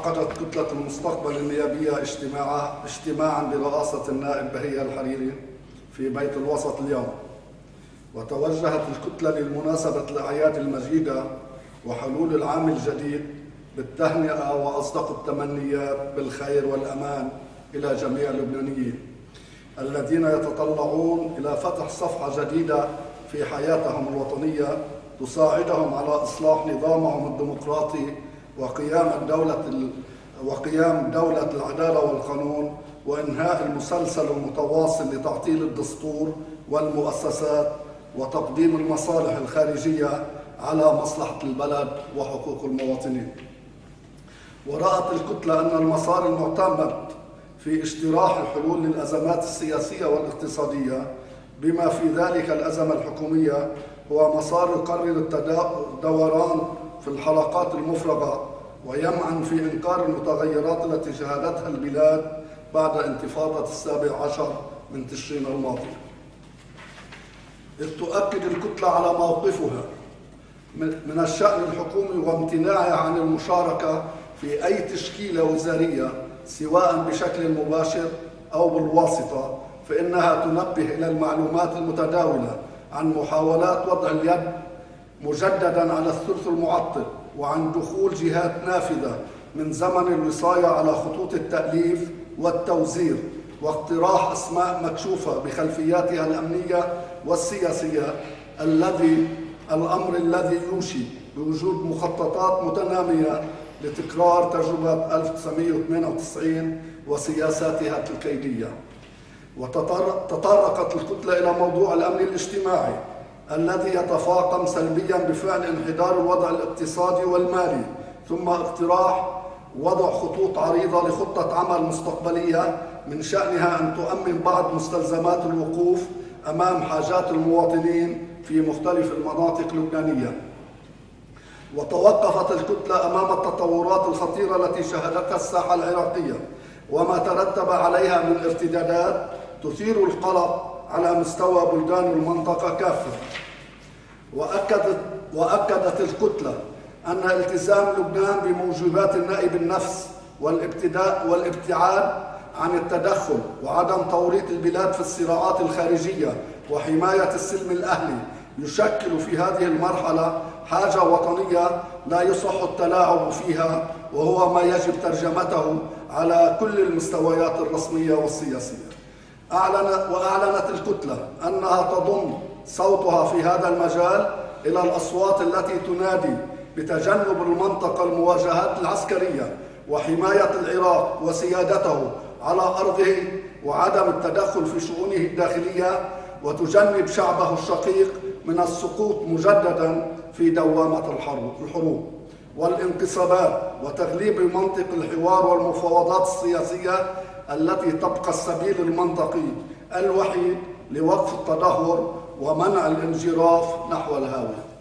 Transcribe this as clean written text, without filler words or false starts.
عقدت كتلة المستقبل النيابية اجتماعا برئاسة النائب بهية الحريري في بيت الوسط اليوم، وتوجهت الكتلة للمناسبة الأعياد المجيدة وحلول العام الجديد بالتهنئة وأصدق التمنيات بالخير والأمان إلى جميع اللبنانيين الذين يتطلعون إلى فتح صفحة جديدة في حياتهم الوطنية تساعدهم على إصلاح نظامهم الديمقراطي وقيام دولة العدالة والقانون، وإنهاء المسلسل المتواصل لتعطيل الدستور والمؤسسات وتقديم المصالح الخارجية على مصلحة البلد وحقوق المواطنين. ورأت الكتلة أن المسار المعتمد في اجتراح الحلول للأزمات السياسية والاقتصادية بما في ذلك الأزمة الحكومية هو مسار يقرر الدوران في الحلقات المفرغة ويمعن في إنكار المتغيرات التي شهدتها البلاد بعد انتفاضة 17 من تشرين الماضي. إذ تؤكد الكتلة على موقفها من الشأن الحكومي وامتناعها عن المشاركة في أي تشكيلة وزارية سواء بشكل مباشر أو بالواسطة، فإنها تنبه إلى المعلومات المتداولة عن محاولات وضع اليد مجددا على الثلث المعطل وعن دخول جهات نافذة من زمن الوصاية على خطوط التأليف والتوزير واقتراح أسماء مكشوفة بخلفياتها الأمنية والسياسية، الأمر الذي يوشي بوجود مخططات متنامية لتكرار تجربة 1998 وسياساتها الكيدية. وتطرقت الكتلة إلى موضوع الأمن الاجتماعي الذي يتفاقم سلبيا بفعل انحدار الوضع الاقتصادي والمالي، ثم اقتراح وضع خطوط عريضة لخطة عمل مستقبلية من شأنها أن تؤمن بعض مستلزمات الوقوف أمام حاجات المواطنين في مختلف المناطق اللبنانية. وتوقفت الكتلة أمام التطورات الخطيرة التي شهدتها الساحة العراقية وما ترتب عليها من ارتدادات تثير القلق على مستوى بلدان المنطقة كافة. وأكدت الكتلة أن التزام لبنان بموجبات النائب النفس والابتعاد عن التدخل وعدم توريط البلاد في الصراعات الخارجية وحماية السلم الأهلي يشكل في هذه المرحلة حاجة وطنية لا يصح التلاعب فيها، وهو ما يجب ترجمته على كل المستويات الرسمية والسياسية. وأعلنت الكتلة أنها تضم صوتها في هذا المجال إلى الأصوات التي تنادي بتجنب المنطقة المواجهات العسكرية وحماية العراق وسيادته على أرضه وعدم التدخل في شؤونه الداخلية، وتجنب شعبه الشقيق من السقوط مجددا في دوامة الحروب والانقسابات، وتغليب منطق الحوار والمفاوضات السياسية التي تبقى السبيل المنطقي الوحيد لوقف التدهور ومنع الانجراف نحو الهاوية.